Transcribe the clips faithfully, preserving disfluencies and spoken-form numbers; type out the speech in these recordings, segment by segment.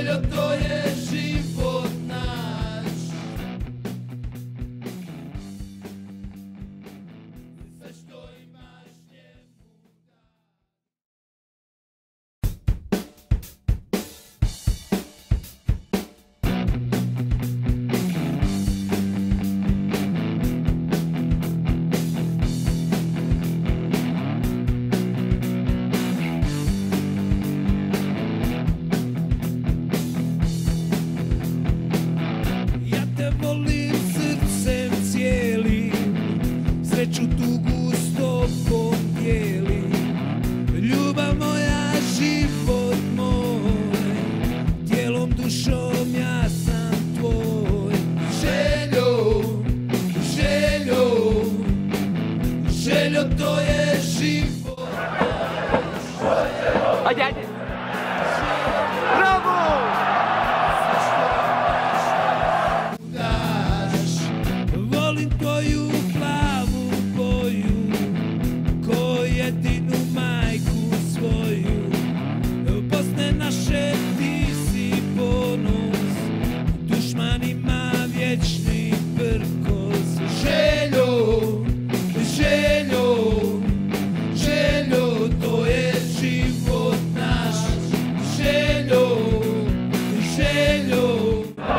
Željo, to je život naš. Sve što imaš njemu sreću tugu s tobom dijelim, ljubav moja, život moj, tijelom, dušom ja sam tvoj. Željo, željo, željo, to je život. Ajde, ajde! Bravo! Volim tvoju plavu boju, ko jedinu majku svoju. Posne naše ti si ponos, dušmanima vječni prkos. Željo, željo, željo, to je život naš. Željo, željo.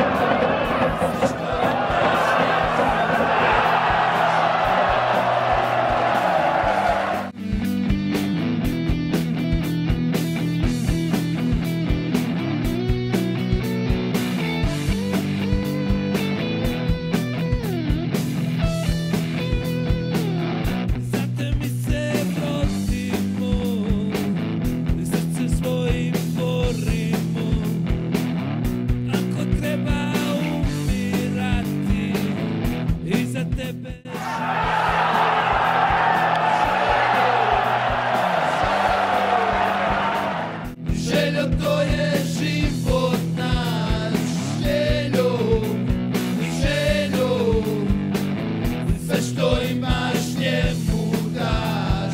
Željo, to je život naš. Željo, željo, sve što imaš njemu daš.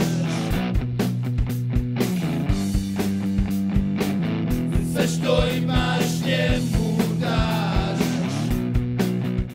Sve što imaš njemu